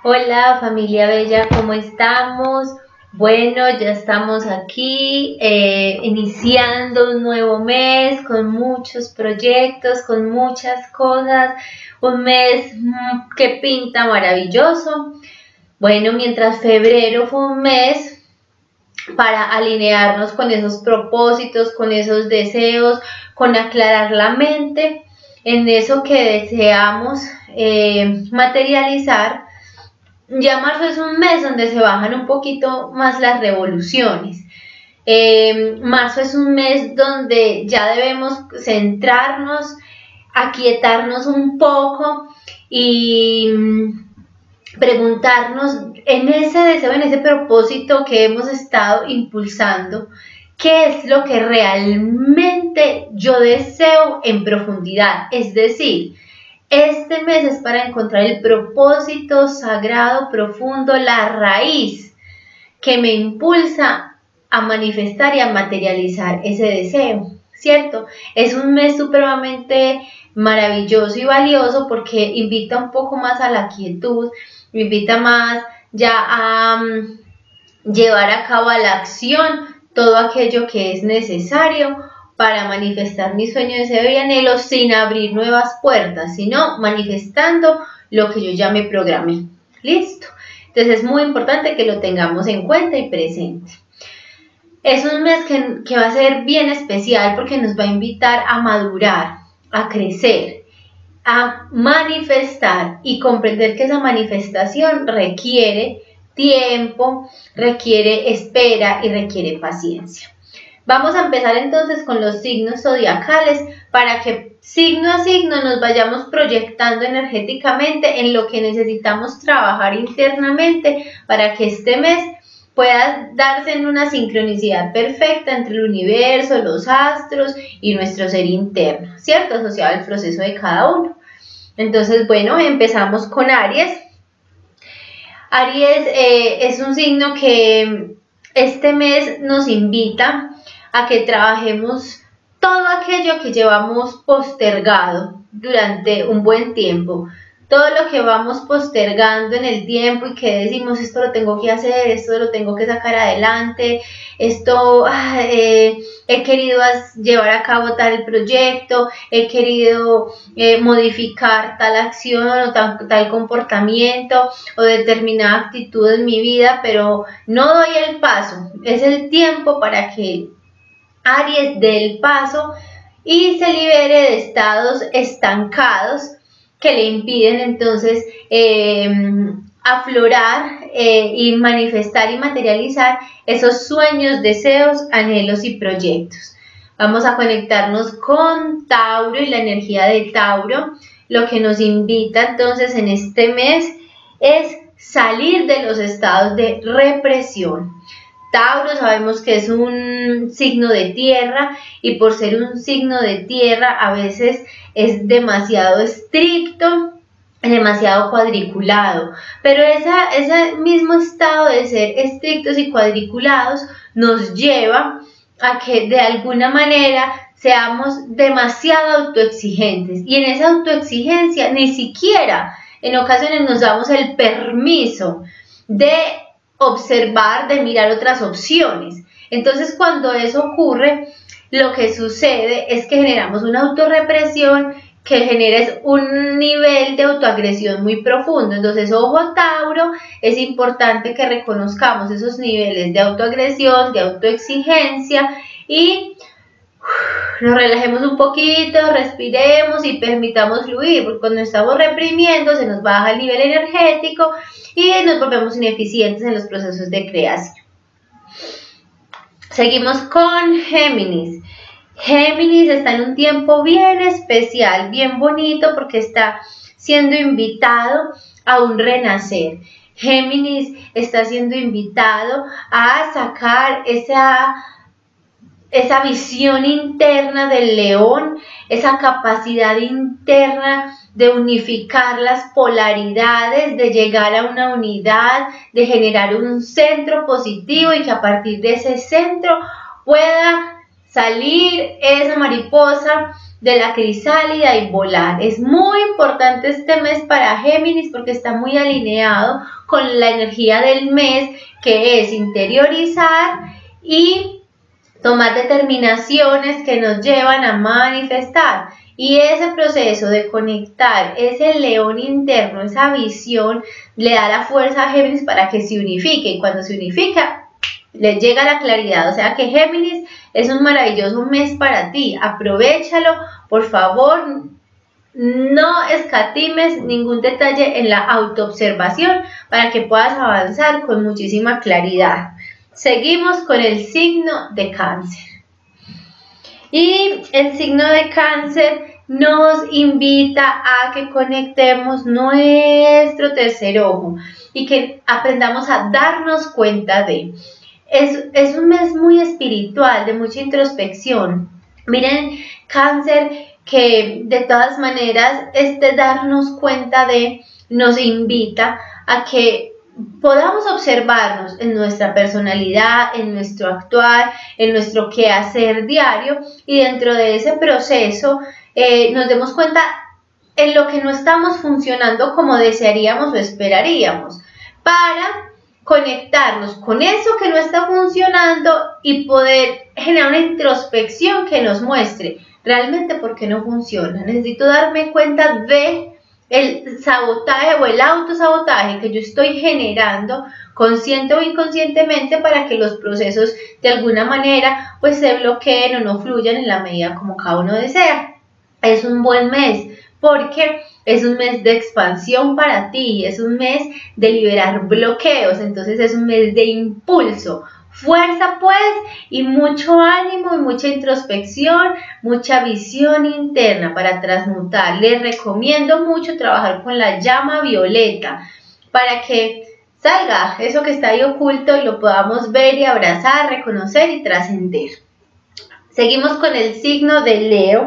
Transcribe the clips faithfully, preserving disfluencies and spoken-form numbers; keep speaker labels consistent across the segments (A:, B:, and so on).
A: Hola familia bella, ¿cómo estamos? Bueno, ya estamos aquí eh, iniciando un nuevo mes con muchos proyectos, con muchas cosas, un mes mm, que pinta maravilloso. Bueno, mientras febrero fue un mes para alinearnos con esos propósitos, con esos deseos, con aclarar la mente en eso que deseamos eh, materializar. Ya marzo es un mes donde se bajan un poquito más las revoluciones. Eh, marzo es un mes donde ya debemos centrarnos, aquietarnos un poco y preguntarnos en ese deseo, en ese propósito que hemos estado impulsando, ¿qué es lo que realmente yo deseo en profundidad? Es decir, este mes es para encontrar el propósito sagrado, profundo, la raíz que me impulsa a manifestar y a materializar ese deseo, ¿cierto? Es un mes supremamente maravilloso y valioso porque invita un poco más a la quietud, invita más ya a um, llevar a cabo a la acción todo aquello que es necesario para manifestar mi sueño, deseo y anhelo sin abrir nuevas puertas, sino manifestando lo que yo ya me programé. ¿Listo? Entonces es muy importante que lo tengamos en cuenta y presente. Es un mes que, que va a ser bien especial porque nos va a invitar a madurar, a crecer, a manifestar y comprender que esa manifestación requiere tiempo, requiere espera y requiere paciencia. Vamos a empezar entonces con los signos zodiacales para que signo a signo nos vayamos proyectando energéticamente en lo que necesitamos trabajar internamente para que este mes pueda darse en una sincronicidad perfecta entre el universo, los astros y nuestro ser interno, ¿cierto? Asociado al proceso de cada uno. Entonces, bueno, empezamos con Aries. Aries eh, es un signo que este mes nos invita a que trabajemos todo aquello que llevamos postergado durante un buen tiempo, todo lo que vamos postergando en el tiempo y que decimos esto lo tengo que hacer, esto lo tengo que sacar adelante, esto ah, eh, he querido llevar a cabo tal proyecto, he querido eh, modificar tal acción o tal, tal comportamiento o determinada actitud en mi vida, pero no doy el paso. Es el tiempo para que Aries dé el paso y se libere de estados estancados que le impiden entonces eh, aflorar eh, y manifestar y materializar esos sueños, deseos, anhelos y proyectos. Vamos a conectarnos con Tauro y la energía de Tauro. Lo que nos invita entonces en este mes es salir de los estados de represión. Tauro sabemos que es un signo de tierra y por ser un signo de tierra a veces es demasiado estricto, demasiado cuadriculado, pero esa, ese mismo estado de ser estrictos y cuadriculados nos lleva a que de alguna manera seamos demasiado autoexigentes y en esa autoexigencia ni siquiera en ocasiones nos damos el permiso de observar, de mirar otras opciones. Entonces cuando eso ocurre, lo que sucede es que generamos una autorrepresión que genera un nivel de autoagresión muy profundo. Entonces, ojo Tauro, es importante que reconozcamos esos niveles de autoagresión, de autoexigencia y nos relajemos un poquito, respiremos y permitamos fluir, porque cuando estamos reprimiendo se nos baja el nivel energético y nos volvemos ineficientes en los procesos de creación. Seguimos con Géminis. Géminis está en un tiempo bien especial, bien bonito, porque está siendo invitado a un renacer. Géminis está siendo invitado a sacar esa esa visión interna del león, esa capacidad interna de unificar las polaridades, de llegar a una unidad, de generar un centro positivo y que a partir de ese centro pueda salir esa mariposa de la crisálida y volar. Es muy importante este mes para Géminis porque está muy alineado con la energía del mes, que es interiorizar y tomar determinaciones que nos llevan a manifestar. Y ese proceso de conectar ese león interno, esa visión, le da la fuerza a Géminis para que se unifique. Y cuando se unifica, le llega la claridad. O sea que Géminis es un maravilloso mes para ti. Aprovéchalo, por favor. No escatimes ningún detalle en la autoobservación para que puedas avanzar con muchísima claridad. Seguimos con el signo de Cáncer. Y el signo de Cáncer nos invita a que conectemos nuestro tercer ojo y que aprendamos a darnos cuenta de. Es, es un mes muy espiritual, de mucha introspección. Miren, Cáncer, que de todas maneras este darnos cuenta de nos invita a que podamos observarnos en nuestra personalidad, en nuestro actuar, en nuestro quehacer diario, y dentro de ese proceso eh, nos demos cuenta en lo que no estamos funcionando como desearíamos o esperaríamos, para conectarnos con eso que no está funcionando y poder generar una introspección que nos muestre realmente por qué no funciona. Necesito darme cuenta de el sabotaje o el autosabotaje que yo estoy generando consciente o inconscientemente para que los procesos de alguna manera pues se bloqueen o no fluyan en la medida como cada uno desea. Es un buen mes porque es un mes de expansión para ti, es un mes de liberar bloqueos, entonces es un mes de impulso. Fuerza pues, y mucho ánimo y mucha introspección, mucha visión interna para transmutar. Les recomiendo mucho trabajar con la llama violeta para que salga eso que está ahí oculto y lo podamos ver y abrazar, reconocer y trascender. Seguimos con el signo de Leo.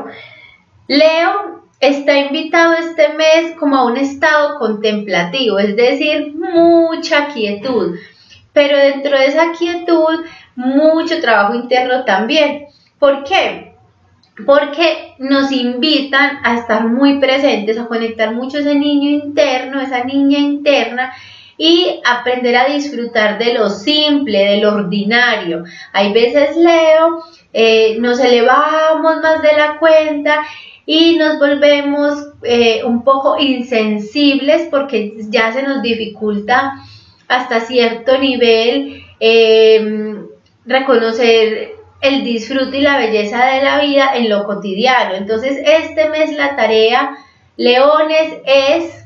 A: Leo está invitado este mes como a un estado contemplativo, es decir, mucha quietud. Pero dentro de esa quietud, mucho trabajo interno también. ¿Por qué? Porque nos invitan a estar muy presentes, a conectar mucho ese niño interno, esa niña interna, y aprender a disfrutar de lo simple, de lo ordinario. Hay veces, Leo, eh, nos elevamos más de la cuenta y nos volvemos eh, un poco insensibles porque ya se nos dificulta hasta cierto nivel eh, reconocer el disfrute y la belleza de la vida en lo cotidiano. Entonces este mes la tarea, leones, es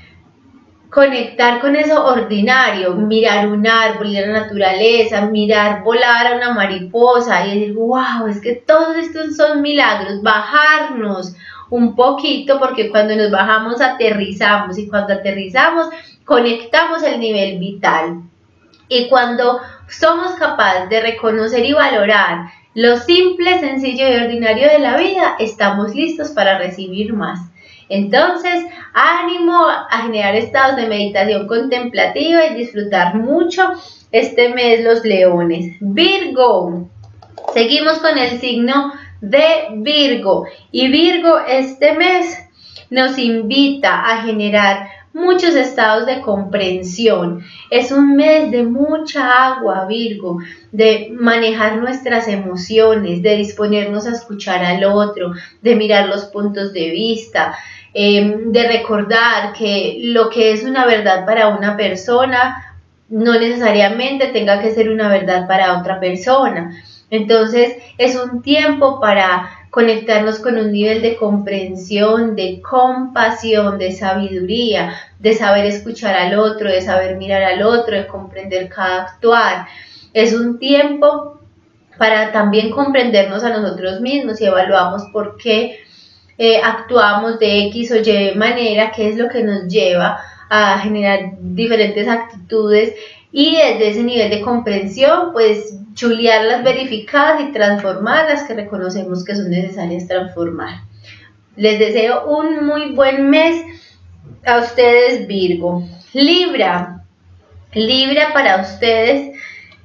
A: conectar con eso ordinario, mirar un árbol, ir a la naturaleza, mirar volar a una mariposa y decir, wow, es que todos estos son milagros, bajarnos un poquito, porque cuando nos bajamos aterrizamos, y cuando aterrizamos conectamos el nivel vital. Y cuando somos capaces de reconocer y valorar lo simple, sencillo y ordinario de la vida, estamos listos para recibir más. Entonces, ánimo a generar estados de meditación contemplativa y disfrutar mucho este mes los leones. Virgo, seguimos con el signo de Virgo, y Virgo este mes nos invita a generar muchos estados de comprensión. Es un mes de mucha agua, Virgo, de manejar nuestras emociones, de disponernos a escuchar al otro, de mirar los puntos de vista, eh, de recordar que lo que es una verdad para una persona no necesariamente tenga que ser una verdad para otra persona. Entonces es un tiempo para conectarnos con un nivel de comprensión, de compasión, de sabiduría, de saber escuchar al otro, de saber mirar al otro, de comprender cada actuar. Es un tiempo para también comprendernos a nosotros mismos y evaluamos por qué eh, actuamos de X o Y manera, qué es lo que nos lleva a generar diferentes actitudes, y desde ese nivel de comprensión, pues chulearlas, verificadas y transformarlas que reconocemos que son necesarias transformar. Les deseo un muy buen mes a ustedes, Virgo. Libra, Libra para ustedes,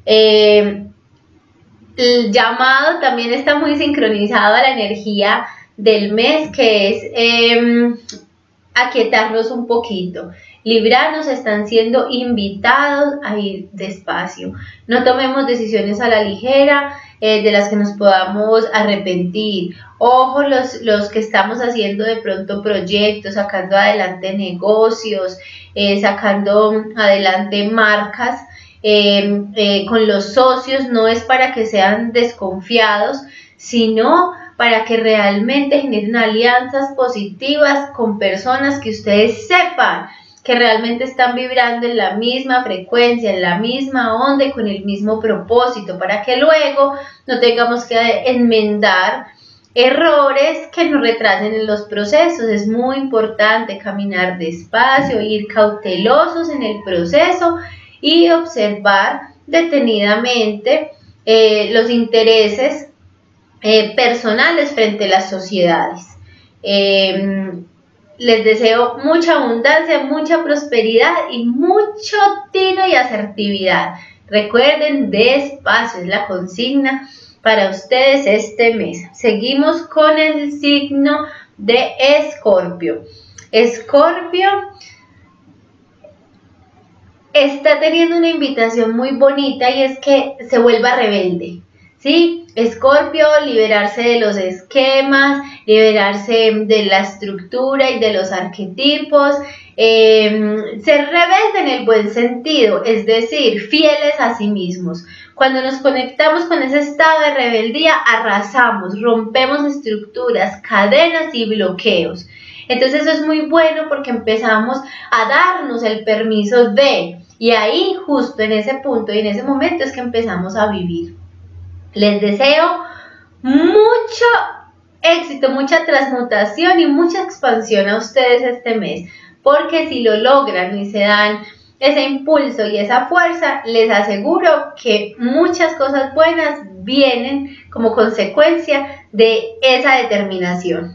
A: eh, el llamado también está muy sincronizado a la energía del mes, que es eh, aquietarnos un poquito. Libranos están siendo invitados a ir despacio. No tomemos decisiones a la ligera eh, de las que nos podamos arrepentir. Ojo, los, los que estamos haciendo de pronto proyectos, sacando adelante negocios, eh, sacando adelante marcas eh, eh, con los socios, no es para que sean desconfiados, sino para que realmente generen alianzas positivas con personas que ustedes sepan que realmente están vibrando en la misma frecuencia, en la misma onda y con el mismo propósito, para que luego no tengamos que enmendar errores que nos retrasen en los procesos. Es muy importante caminar despacio, ir cautelosos en el proceso y observar detenidamente eh, los intereses eh, personales frente a las sociedades. Eh, Les deseo mucha abundancia, mucha prosperidad y mucho tino y asertividad. Recuerden, despacio es la consigna para ustedes este mes. Seguimos con el signo de Escorpio. Escorpio está teniendo una invitación muy bonita y es que se vuelva rebelde. ¿Sí? Escorpio, liberarse de los esquemas, liberarse de la estructura y de los arquetipos, eh, ser rebelde en el buen sentido, es decir, fieles a sí mismos. Cuando nos conectamos con ese estado de rebeldía, arrasamos, rompemos estructuras, cadenas y bloqueos. Entonces eso es muy bueno porque empezamos a darnos el permiso de, y ahí justo en ese punto y en ese momento es que empezamos a vivir. Les deseo mucho éxito, mucha transmutación y mucha expansión a ustedes este mes, porque si lo logran y se dan ese impulso y esa fuerza, les aseguro que muchas cosas buenas vienen como consecuencia de esa determinación.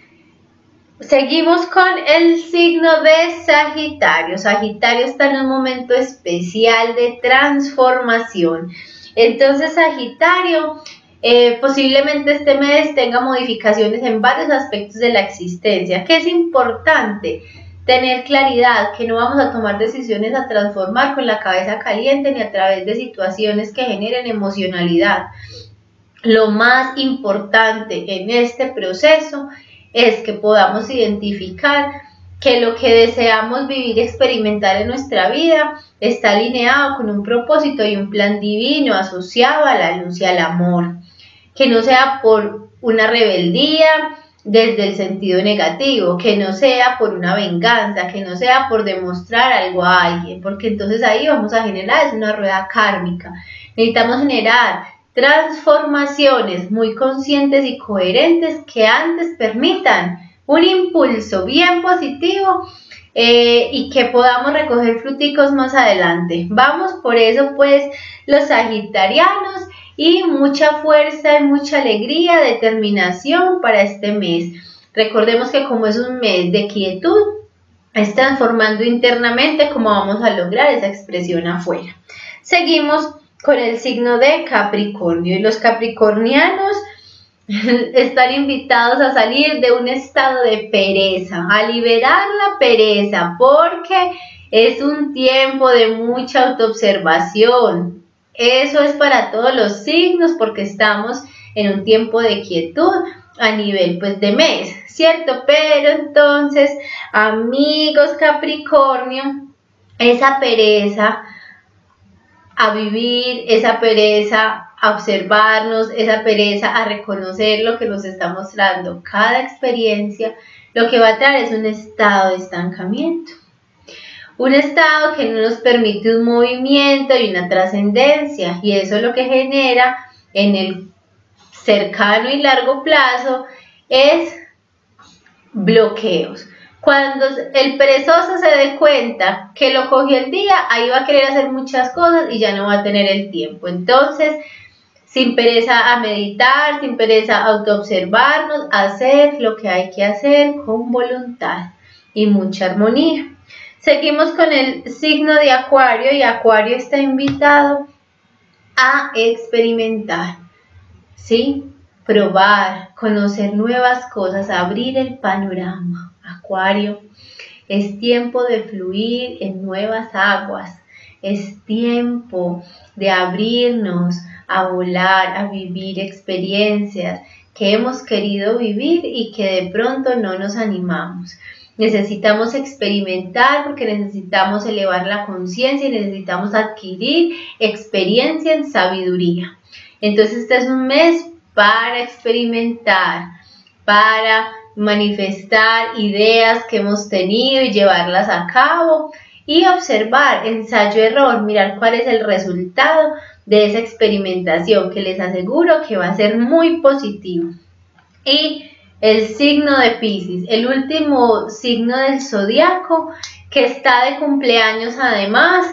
A: Seguimos con el signo de Sagitario. Sagitario está en un momento especial de transformación. Entonces, Sagitario, eh, posiblemente este mes tenga modificaciones en varios aspectos de la existencia, que es importante tener claridad, que no vamos a tomar decisiones a transformar con la cabeza caliente ni a través de situaciones que generen emocionalidad. Lo más importante en este proceso es que podamos identificar que lo que deseamos vivir y experimentar en nuestra vida está alineado con un propósito y un plan divino asociado a la luz y al amor. Que no sea por una rebeldía desde el sentido negativo, que no sea por una venganza, que no sea por demostrar algo a alguien, porque entonces ahí vamos a generar es una rueda kármica. Necesitamos generar transformaciones muy conscientes y coherentes que antes permitan un impulso bien positivo eh, y que podamos recoger fruticos más adelante. Vamos por eso pues los sagitarianos, y mucha fuerza y mucha alegría, determinación para este mes. Recordemos que como es un mes de quietud, es transformando internamente como vamos a lograr esa expresión afuera. Seguimos con el signo de Capricornio, y los capricornianos están invitados a salir de un estado de pereza, a liberar la pereza, porque es un tiempo de mucha autoobservación. Eso es para todos los signos porque estamos en un tiempo de quietud a nivel pues de mes, ¿cierto? Pero entonces, amigos Capricornio, esa pereza a vivir, esa pereza a observarnos, esa pereza a reconocer lo que nos está mostrando cada experiencia, lo que va a traer es un estado de estancamiento. Un estado que no nos permite un movimiento y una trascendencia, y eso lo que genera en el cercano y largo plazo es bloqueos. Cuando el perezoso se dé cuenta que lo cogió el día, ahí va a querer hacer muchas cosas y ya no va a tener el tiempo. Entonces, sin pereza a meditar, sin pereza a autoobservarnos, hacer lo que hay que hacer con voluntad y mucha armonía. Seguimos con el signo de Acuario, y Acuario está invitado a experimentar, ¿sí? probar, conocer nuevas cosas, abrir el panorama. Acuario, es tiempo de fluir en nuevas aguas, es tiempo de abrirnos a volar, a vivir experiencias que hemos querido vivir y que de pronto no nos animamos. Necesitamos experimentar porque necesitamos elevar la conciencia y necesitamos adquirir experiencia en sabiduría. Entonces este es un mes para experimentar, para manifestar ideas que hemos tenido y llevarlas a cabo y observar, ensayo-error, mirar cuál es el resultado de esa experimentación, que les aseguro que va a ser muy positivo. Y el signo de Piscis, el último signo del zodiaco, que está de cumpleaños además,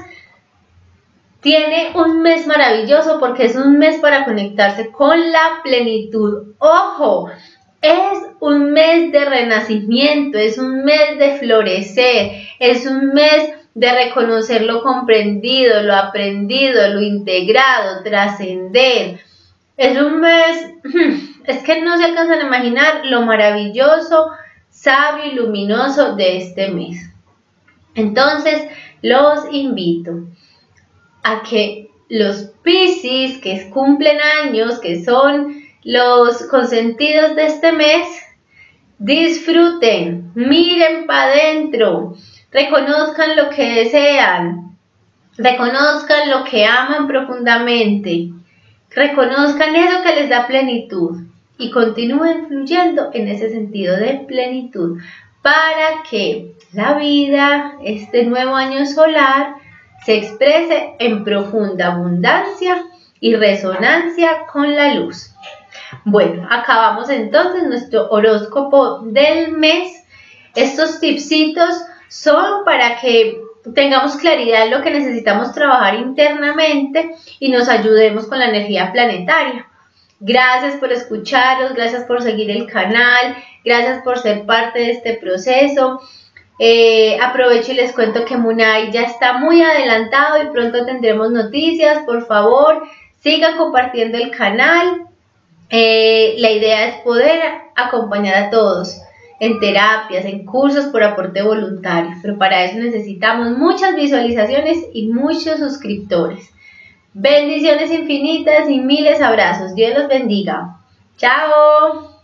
A: tiene un mes maravilloso porque es un mes para conectarse con la plenitud. ¡Ojo! Es un mes de renacimiento, es un mes de florecer, es un mes de reconocer lo comprendido, lo aprendido, lo integrado, trascender. Es un mes, es que no se alcanzan a imaginar lo maravilloso, sabio y luminoso de este mes. Entonces, los invito a que los Piscis que cumplen años, que son los consentidos de este mes, disfruten, miren para adentro, reconozcan lo que desean, reconozcan lo que aman profundamente, reconozcan eso que les da plenitud y continúen fluyendo en ese sentido de plenitud para que la vida, este nuevo año solar, se exprese en profunda abundancia y resonancia con la luz. Bueno, acabamos entonces nuestro horóscopo del mes. Estos tipsitos son para que tengamos claridad en lo que necesitamos trabajar internamente y nos ayudemos con la energía planetaria. Gracias por escucharos, gracias por seguir el canal, gracias por ser parte de este proceso. Eh, aprovecho y les cuento que Munay ya está muy adelantado y pronto tendremos noticias. Por favor, sigan compartiendo el canal. Eh, la idea es poder acompañar a todos en terapias, en cursos por aporte voluntario, pero para eso necesitamos muchas visualizaciones y muchos suscriptores. Bendiciones infinitas y miles abrazos. Dios los bendiga. Chao.